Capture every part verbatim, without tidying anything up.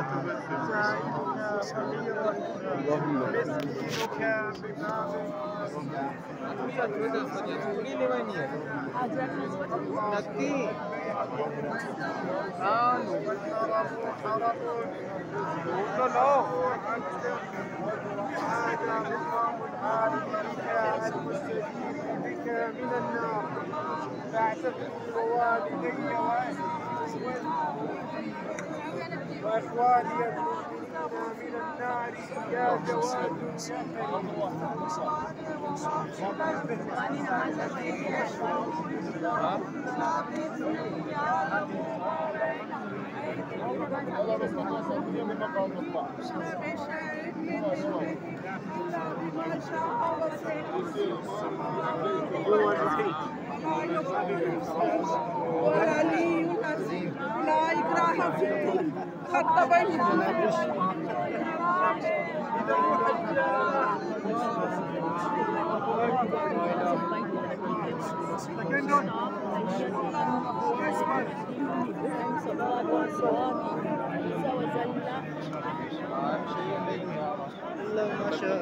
اللهم من النار فاعتقد بوالدي واخواني المؤمنين من النار يا جواد يا والعلي العظيم لا إكراه في الدين قد تبين إلا ما شاء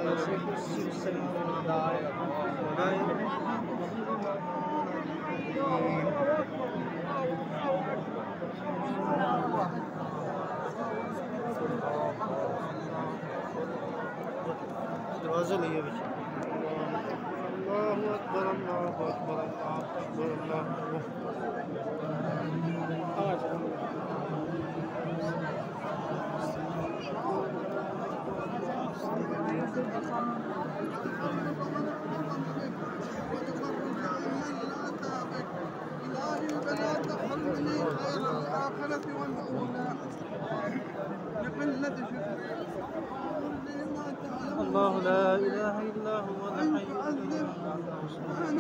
दरवाजा लिए बच्चे अल्लाहु अकबर अल्लाहु अकबर अल्लाहु अकबर अल्लाहु الله لا إله إلا هو الحي القيوم